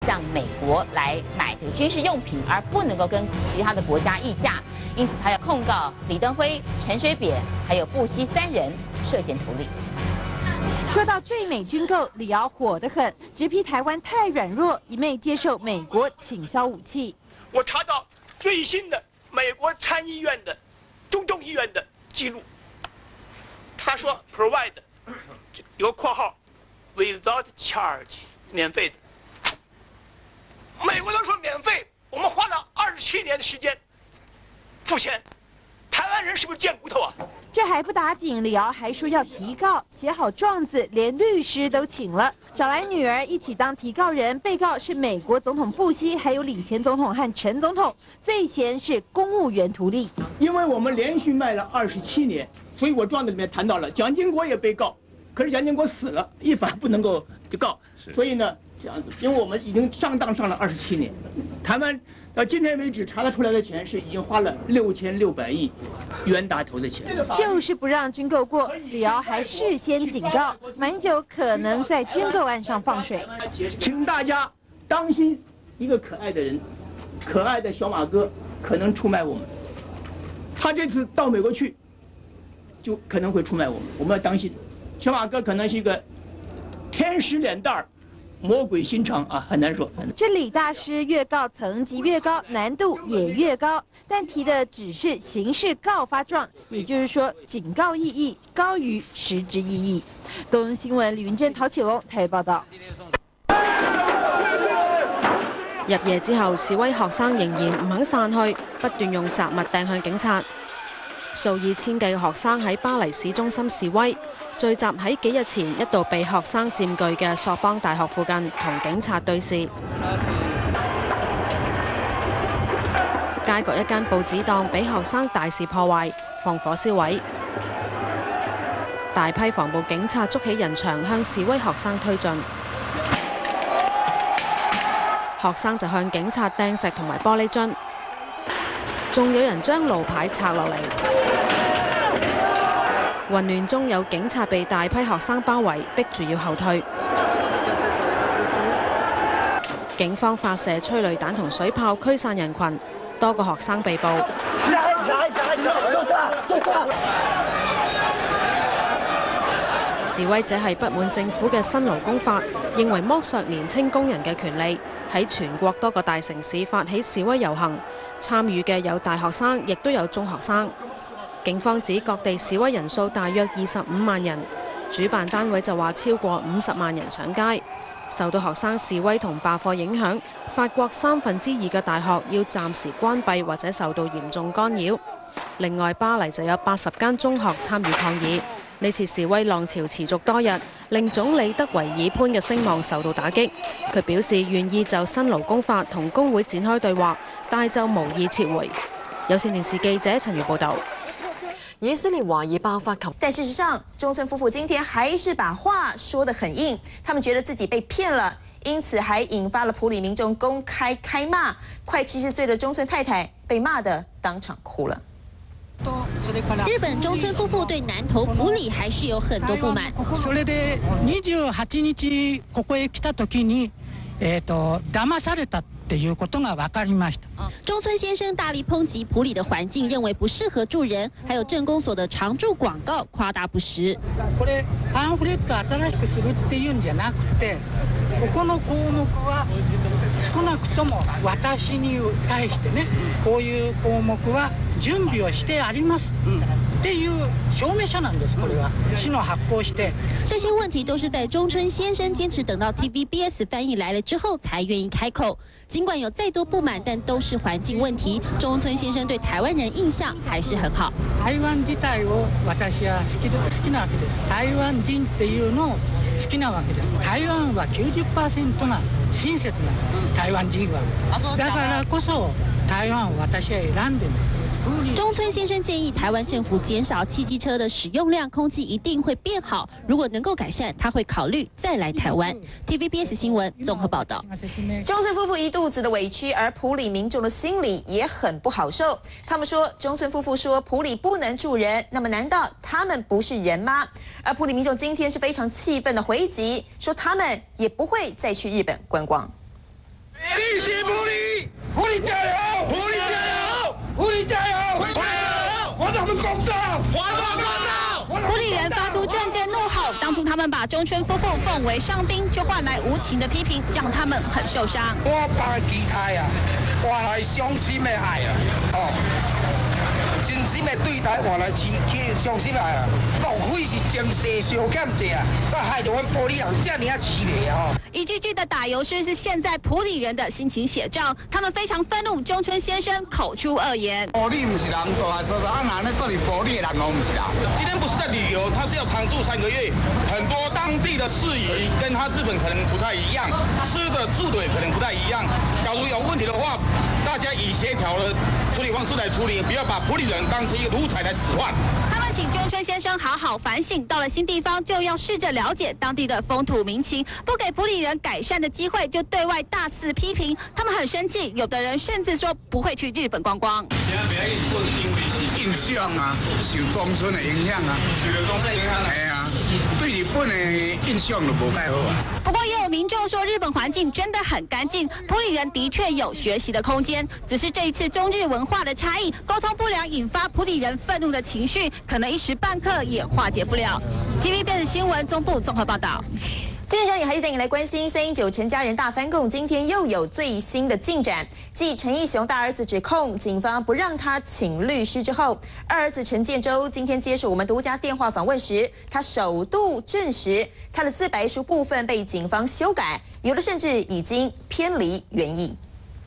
向美国来买这个军事用品，而不能够跟其他的国家议价，因此他要控告李登辉、陈水扁还有布希3人涉嫌图利。 说到对美军购，李敖火得很，直批台湾太软弱，一昧接受美国倾销武器。 我查到最新的美国参议院的中众议院的记录，他说 provide 有个括号 without charge 免费的。美国都说免费，我们花了27年的时间付钱，台湾人是不是贱骨头啊？ 这还不打紧，李敖还说要提告，写好状子，连律师都请了，找来女儿一起当提告人。被告是美国总统布希，还有李前总统和陈总统，罪嫌是公务员图利。 因为我们连续卖了27年，所以我状子里面谈到了蒋经国也被告，可是蒋经国死了，一法不能够就告，所以呢，这样子，因为我们已经上当上了27年，台湾到今天为止查得出来的钱是已经花了6600亿冤大头的钱， 就是不让军购过。李敖还事先警告，马英九可能在军购案上放水， 请大家当心一个可爱的人，可爱的小马哥可能出卖我们，他这次到美国去，就可能会出卖我们，我们要当心。小马哥可能是一个天使脸蛋儿。魔鬼心肠啊，很难说。 这李大师越告层级越高，难度也越高，但提的只是刑事告发状，也就是说警告意义高於實質意義。东森新闻李云珍、陶启龙台北报道。 入夜之後，示威學生仍然唔肯散去，不斷用雜物掟向警察。數以千計嘅學生喺巴黎市中心示威，聚集喺幾日前一度被學生佔據嘅索邦大學附近，同警察對峙。街角一間報紙檔俾學生大肆破壞，放火燒毀。大批防暴警察築起人牆向示威學生推進，學生就向警察掟石同埋玻璃樽，仲有人將路牌拆落嚟。混亂中有警察被大批學生包圍，逼住要後退。警方發射催淚彈同水炮驅散人群，多個學生被捕。示威者係不滿政府嘅新勞工法，認為剝削年青工人嘅權利，喺全國多個大城市發起示威遊行，參與嘅有大學生，亦都有中學生。警方指各地示威人數大約25萬人，主辦單位就話超過50萬人上街。受到學生示威同罷課影響，法國2/3嘅大學要暫時關閉或者受到嚴重干擾。另外，巴黎就有80間中學參與抗議。呢次示威浪潮持續多日，令總理德維爾潘嘅聲望受到打擊。佢表示願意就新勞工法同工會展開對話，但就無意撤回。有線電視記者陳如報導。 以色列懷疑爆發， 但事實上，中村夫婦今天還是把話說得很硬，他們覺得自己被騙了，因此還引發了埔里民眾公開開罵。快70歲的中村太太被罵得當場哭了。 日本中村夫婦對南投埔里還是有很多不滿。 それで28日ここへ来た時に、騙されたっていうことが分かりました。 中村先生大力抨擊埔里的環境，認為不適合住人，還有鎮公所的常駐廣告誇大不實。 これパンフレット新しくするっていうんじゃなくて、ここの項目は少なくとも私に対してね、こういう項目は準備をしてありますっていう証明書なんです。これは市の発行して。 這些問題都是在中村先生堅持等到 TVBS 翻譯來了之後才願意開口。儘管有再多不滿，但都是環境問題。中村先生對台灣人印象還是很好。 台灣自體を私は好きなわけです。台灣人っていうのを好きなわけです。台灣は90%が親切なんです。台灣人は。だからこそ台灣を私は選んでる。 中村先生建議台灣政府減少汽機車的使用量，空氣一定會變好。如果能夠改善，他會考慮再來台灣。TVBS 新聞綜合報道。 中村夫婦一肚子的委屈，而埔里民眾的心裡也很不好受。他們說，中村夫婦說埔里不能住人，那麼難道他們不是人嗎？而埔里民眾今天是非常氣憤的回擊，說他們也不會再去日本觀光。 普里加油！普里加油！普里加油！还我们公道！还我们公道！ 普里人发出阵阵怒吼，当初他们把中村夫妇奉为上宾，却换来无情的批评，让他们很受伤。 我把期待啊，换来伤心的爱啊，真心的对待换来去伤心的爱啊，莫非是前世小欠债啊，才害得阮普里人这么啊凄厉啊！ 一句句的打油诗是现在普里人的心情写照，他们非常愤怒，中村先生口出恶言。 普里不是人，大大小小啊，哪到底普里的人哦，不是啦。 今天不是在旅游，他是要常住3个月，很多当地的事宜跟他日本可能不太一样，吃的住的也可能不太一样。假如有问题的话，大家以协调的处理方式来处理，不要把普里人当成一个奴才来使唤。 他们请中村先生好好反省，到了新地方就要试着了解当地的风土民情，不给普里人改善的机会，就对外大肆批评。他们很生气，有的人甚至说不会去日本观光。 现在不要印象啊，受中村的影响啊，受中村影响啊，系啊，对日本的印象就无太好啊。 不过也有民众说，日本环境真的很干净，普里人的确有学习的空间。只是这一次中日文化的差异，沟通不良，引发普里人愤怒的情绪，可能一时半刻也化解不了。TVBS 新闻中部综合报道。 今天小李还是带你来关心319陈家人大翻供，今天又有最新的进展。继陈义雄大儿子指控警方不让他请律师之后，二儿子陈建州今天接受我们独家电话访问时，他首度证实他的自白书部分被警方修改，有的甚至已经偏离原意。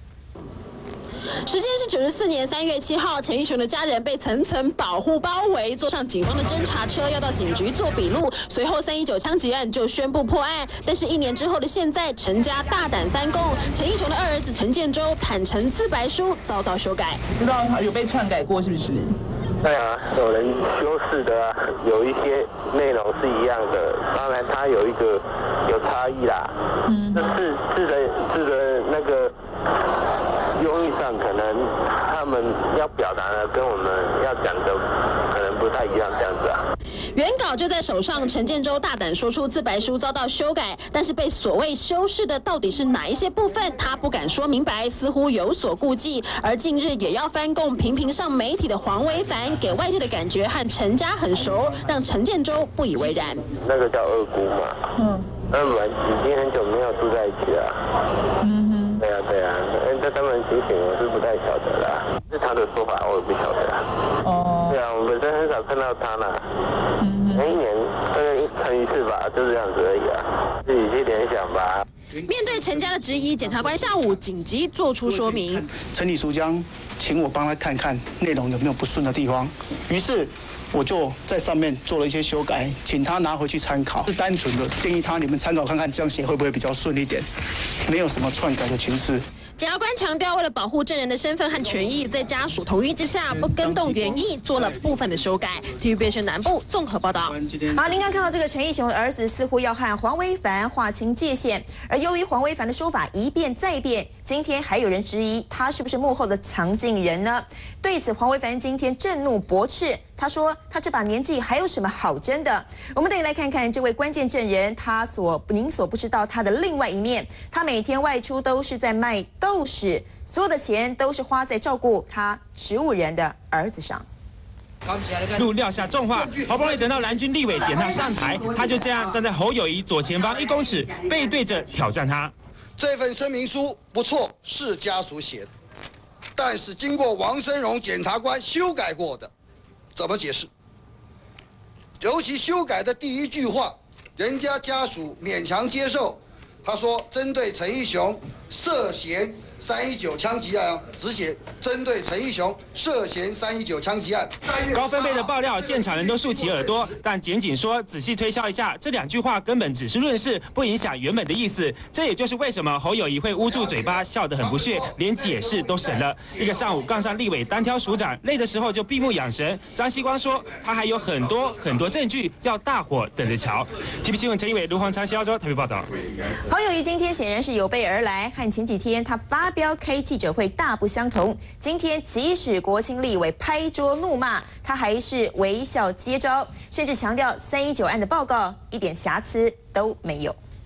时间是94年3月7号，陈义雄的家人被层层保护包围，坐上警方的侦查车，要到警局做笔录。随后319枪击案就宣布破案。但是1年之后的现在，陈家大胆翻供，陈义雄的二儿子陈建州坦承自白书遭到修改。 知道他有被篡改过是不是？ 对啊，有人修饰的啊，有一些内容是一样的，当然它有差异啦。字的那个用意上，可能他们要表达的跟我们要讲的可能不太一样，这样子啊。 原稿就在手上，陈建州大胆说出自白书遭到修改，但是被所谓修饰的到底是哪一些部分，他不敢说明白，似乎有所顾忌。而近日也要翻供频频上媒体的黄维凡，给外界的感觉和陈家很熟，让陈建州不以为然。 那个叫二姑嘛，他们已经很久没有住在一起了。对啊，这他们情形我是不太晓得啦，是他的说法我也不晓得啦。对啊，我本身很少看到他啦，每一年大概1次吧，就这样子而已啊，自己去联想吧。 面对陈家的质疑，检察官下午紧急做出说明。 陈李淑江请我帮他看看内容有没有不顺的地方，于是我就在上面做了一些修改，请他拿回去参考。是单纯的建议他你们参考看看，这样写会不会比较顺一点？没有什么篡改的情势。 检察官强调，为了保护证人的身份和权益，在家属同意之下，不更动原意，做了部分的修改。TVBS 南部综合报道。 好，您刚看到这个陈义雄的儿子似乎要和黄维凡划清界限，而由于黄维凡的说法一变再变，今天还有人质疑他是不是幕后的藏镜人呢？对此，黄维凡今天震怒驳斥。他说：“他这把年纪还有什么好争的？”我们等一来看看这位关键证人，您所不知道他的另外一面。他每天外出都是在卖豆豉，所有的钱都是花在照顾他植物人的儿子上。 陆撂下重话，好不容易等到蓝军立委点他上台，他就这样站在侯友宜左前方1公尺，背对着挑战他。 这份声明书不错，是家属写的，但是经过王生荣检察官修改过的。怎么解释？尤其修改的第1句话，人家家属勉强接受。他说，针对陈义雄涉嫌319枪击案，只写针对陈义雄涉嫌319枪击案。 高分贝的爆料，现场人都竖起耳朵，但检警说，仔细推敲一下，这2句话根本只是论事，不影响原本的意思。这也就是为什么侯友宜会捂住嘴巴，笑得很不屑，连解释都省了。一个上午杠上立委单挑署长，累的时候就闭目养神。张锡光说，他还有很多证据要大伙等着瞧。TVB 新闻陈立伟、卢黄昌、肖州台北报道。 侯友宜今天显然是有备而来，和前几天他发表开记者会大不相同。今天即使国青立委拍桌怒骂，他还是微笑接招，甚至强调319案的报告一点瑕疵都没有。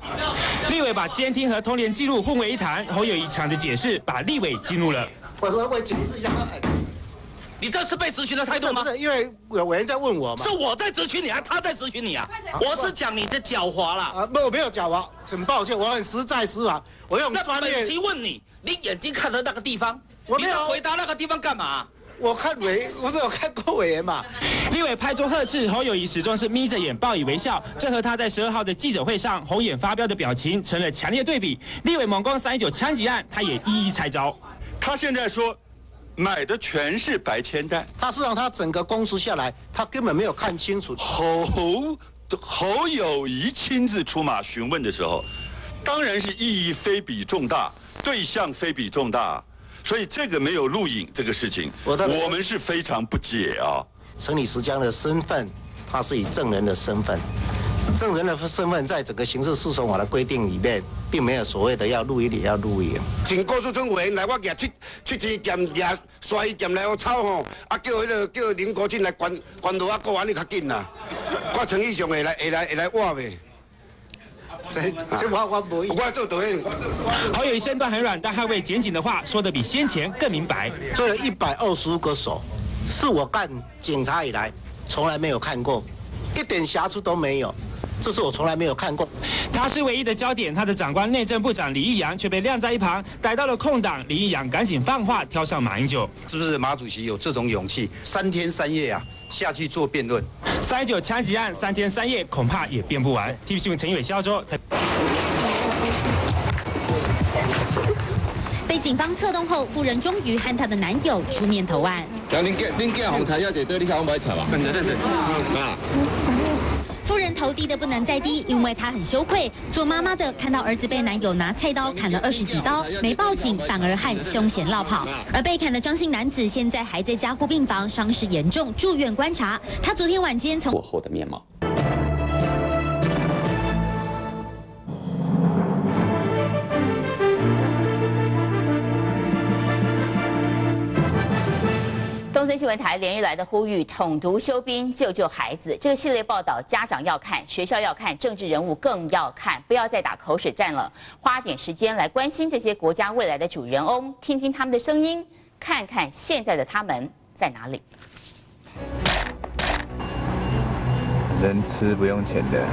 立委把监听和通联记录混为一谈，侯友宜抢着解释，把立委激怒了。 我解释一下。 你这是被质询的态度吗？ 不是，因为有委员在问我嘛。 是我在质询你，还是他在质询你啊？我是讲你的狡猾啦。 啊，没有狡猾，很抱歉，我很实在实啊，我用专业。 那本席问你，你眼睛看的那个地方，你在回答那个地方干嘛？ 我看不是有看过委员嘛？ 立委拍桌呵斥，侯友宜始终是眯着眼报以微笑，这和他在12号的记者会上红眼发飙的表情成了强烈对比。立委猛攻319枪击案，他也一一拆招。 他现在说。买的全是白铅弹， 他是让他整个公诉下来，他根本没有看清楚。 侯友宜亲自出马询问的时候，当然是意义非比重大，对象非比重大，所以这个没有录影这个事情，我们是非常不解啊。 陈李时江的身份，他是以证人的身份。证人的身份在整个刑事诉讼法的规定里面，并没有所谓的要录音也要录影。 请高诉村委员来，我举七支剑抓刷伊剑来我抄吼，啊叫林国进来关落啊，过安尼较紧啦。我诚意上会来挖袂。我做导演。 侯友宜身段很软，但捍卫检警的话说得比先前更明白。 追了125个手，是我干警察以来从来没有看过，一点瑕疵都没有。这是我从来没有看过。 他是唯一的焦点，他的长官内政部长李义阳却被晾在一旁，逮到了空档，李义阳赶紧放话挑上马英九。 是不是马主席有这种勇气，3天3夜啊下去做辩论 ？319枪击案3天3夜恐怕也辩不完。TV 新闻陈一伟、萧周。 被警方策动后，夫人终于和她的男友出面投案。 恁囝红台要坐你晓买菜吧？认真。啊。 夫人头低的不能再低，因为她很羞愧。做妈妈的看到儿子被男友拿菜刀砍了20几刀，没报警，反而和凶嫌落跑。而被砍的张姓男子现在还在加护病房，伤势严重，住院观察。他昨天晚间从过后的面貌。 东森新闻台连日来的呼吁，统独休兵，救救孩子。这个系列报道，家长要看，学校要看，政治人物更要看，不要再打口水战了，花点时间来关心这些国家未来的主人翁，听听他们的声音，看看现在的他们在哪里。 人吃不用钱的。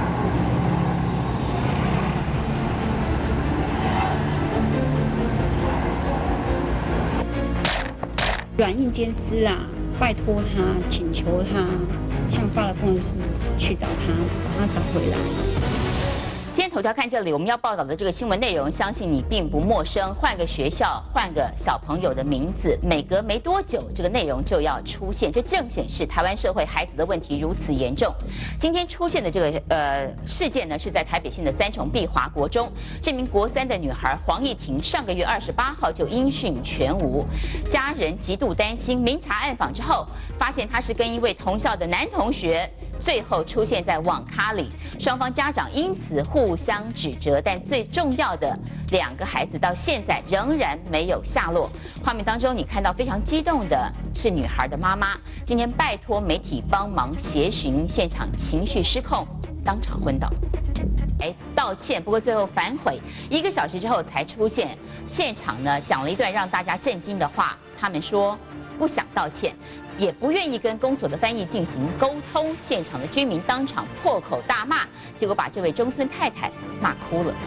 软硬兼施啊，拜托他，请求他，向发了疯的事去找他，把他找回来。 今天头条看这里，我们要报道的这个新闻内容，相信你并不陌生。换个学校，换个小朋友的名字，每隔没多久，这个内容就要出现。这正显示台湾社会孩子的问题如此严重。今天出现的这个事件呢，是在台北县的三重碧华国中，这名国3的女孩黄义婷，上个月28号就音讯全无，家人极度担心。明察暗访之后，发现她是跟一位同校的男同学。最后出现在网咖里，双方家长因此互相指责，但最重要的2个孩子到现在仍然没有下落。画面当中，你看到非常激动的是女孩的妈妈，今天拜托媒体帮忙协寻，现场情绪失控，当场昏倒。道歉，不过最后反悔，1个小时之后才出现。现场呢讲了一段让大家震惊的话，他们说不想道歉，也不愿意跟公所的翻译进行沟通。现场的居民当场破口大骂，结果把这位中村太太骂哭了。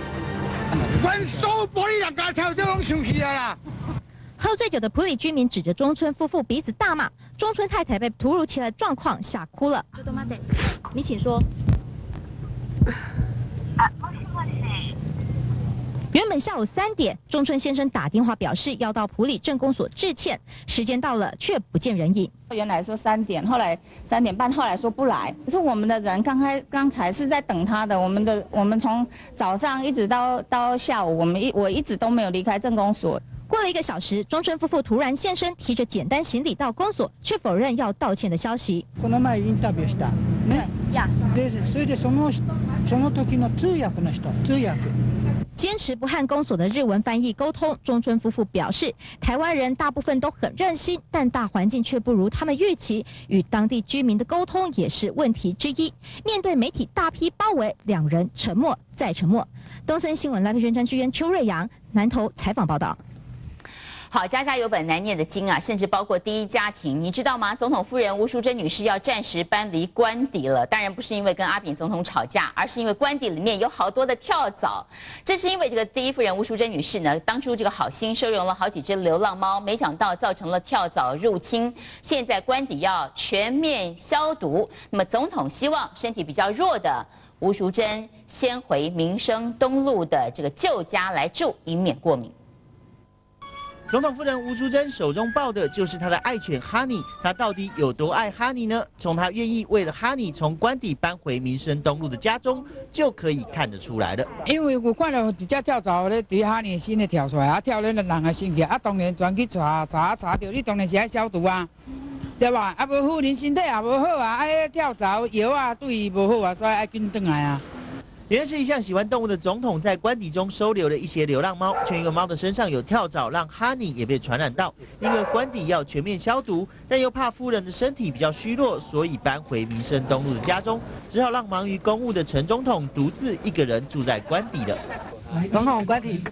喝醉酒的埔里居民指着中村夫妇彼此大骂，中村太太被突如其来的状况吓哭了。你请说。原本下午3点，中村先生打电话表示要到埔里镇公所致歉，时间到了却不见人影。 原来说3点，后来3点半，后来说不来。可是我们的人刚才是在等他的，我们从早上一直到下午，我一直都没有离开镇公所。 过了1个小时，中村夫妇突然现身，提着简单行李到公所，却否认要道歉的消息。 この前インタビューしたね。でそれでその時の通訳の人通訳。 坚持不和公所的日文翻译沟通。中村夫妇表示，台湾人大部分都很热心，但大环境却不如他们预期，与当地居民的沟通也是问题之一。面对媒体大批包围，两人沉默再沉默。东森新闻赖佩轩、张志渊、邱瑞阳南投采访报道。 好，家家有本难念的经啊，甚至包括第一家庭，你知道吗？总统夫人吴淑珍女士要暂时搬离官邸了，当然不是因为跟阿扁总统吵架，而是因为官邸里面有好多的跳蚤。这是因为这个第一夫人吴淑珍女士呢，当初这个好心收容了好几只流浪猫，没想到造成了跳蚤入侵，现在官邸要全面消毒。那么总统希望身体比较弱的吴淑珍先回民生东路的这个旧家来住，以免过敏。 总统夫人吴淑珍手中抱的就是她的爱犬哈尼，她到底有多爱哈尼呢？从她愿意为了哈尼从官邸搬回民生东路的家中，就可以看得出来了。 因为我看到一只跳蚤咧，伫哈尼身咧跳出来，啊跳咧人的身体，啊当然全去查到，你当然是爱消毒啊，对吧？啊无好人身体也无好啊，啊跳蚤药啊对伊无好啊，所以爱紧转来啊。 原是一向喜欢动物的总统，在官邸中收留了一些流浪猫，却因为猫的身上有跳蚤，让哈尼也被传染到。因而官邸要全面消毒，但又怕夫人的身体比较虚弱，所以搬回民生东路的家中，只好让忙于公务的陈总统独自一个人住在官邸了。 总统官邸。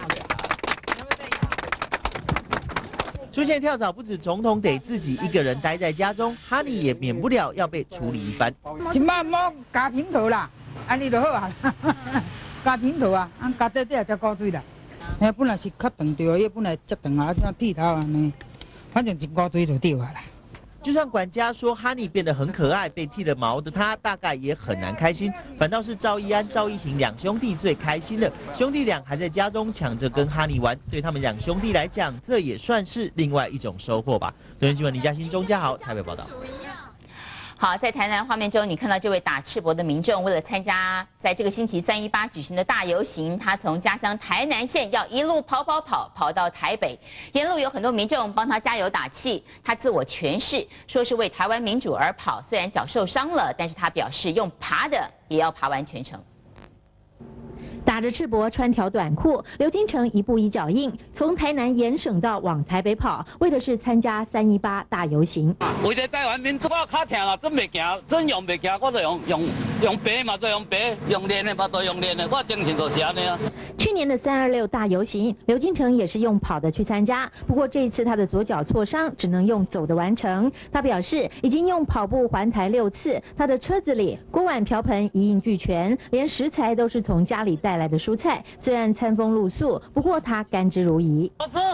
出现跳蚤，不止总统得自己一个人待在家中，哈尼也免不了要被处理一番。 今摆猫加平头啦。 安尼就好啊，加平头啊，加底底才高水啦。哎，本来是较长条，伊本来足长啊，像剃头安尼，反正一高水就掉啊啦。 就算管家说哈尼变得很可爱，被剃了毛的他大概也很难开心。反倒是赵一安、赵一婷两兄弟最开心的，兄弟俩还在家中抢着跟哈尼玩。对他们两兄弟来讲，这也算是另外一种收获吧。东森新闻李嘉欣、钟嘉豪台北报道。 好，在台南画面中，你看到这位打赤膊的民众，为了参加在这个星期318举行的大游行，他从家乡台南县要一路跑到台北，沿路有很多民众帮他加油打气。他自我诠释说是为台湾民主而跑，虽然脚受伤了，但是他表示用爬的也要爬完全程。 打着赤膊，穿条短裤，刘金城一步一脚印，从台南沿省道往台北跑，为的是参加318大游行。 为了台湾民主，我脚疼啦，真袂行，真用袂行，我就用爬嘛，就用爬，用练的嘛，就用练的，我精神就是安尼啊。 去年的326大游行，刘金城也是用跑的去参加，不过这一次他的左脚挫伤，只能用走的完成。他表示已经用跑步环台6次，他的车子里锅碗瓢盆一应俱全，连食材都是从家里带来的蔬菜，虽然餐风露宿，不过他甘之如饴。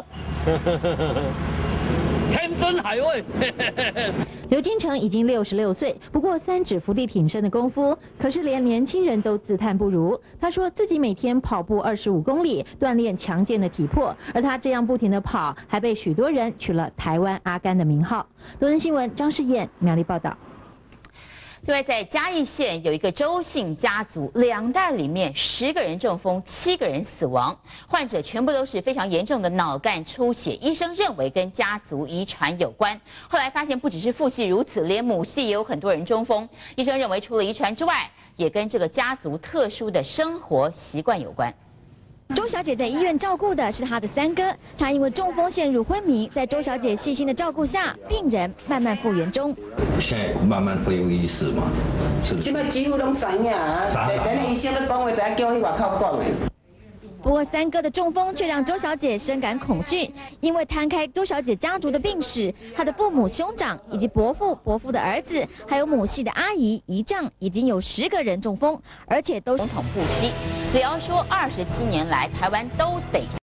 天真海味。 刘金城已经66岁，不过3指伏地挺身的功夫，可是连年轻人都自叹不如。他说自己每天跑步25公里，锻炼强健的体魄，而他这样不停地跑，还被许多人取了台湾阿甘的名号。多人新闻张世燕苗栗报道。 另外，在嘉义县有一个周姓家族，2代里面10个人中风，7个人死亡，患者全部都是非常严重的脑干出血，医生认为跟家族遗传有关。后来发现不只是父系如此，连母系也有很多人中风。医生认为除了遗传之外，也跟这个家族特殊的生活习惯有关。 周小姐在医院照顾的是她的3哥，她因为中风陷入昏迷，在周小姐细心的照顾下，病人慢慢复原中。 现在慢慢恢复意识嘛，是不是？ 现在几乎拢知影啊，连医生要讲话都要叫去外口讲的。 不过3哥的中风却让周小姐深感恐惧，因为摊开周小姐家族的病史，她的父母、兄长以及伯父、伯父的儿子，还有母系的阿姨、姨丈，已经有10个人中风，而且都总统不息。李敖说，27年来台湾都得。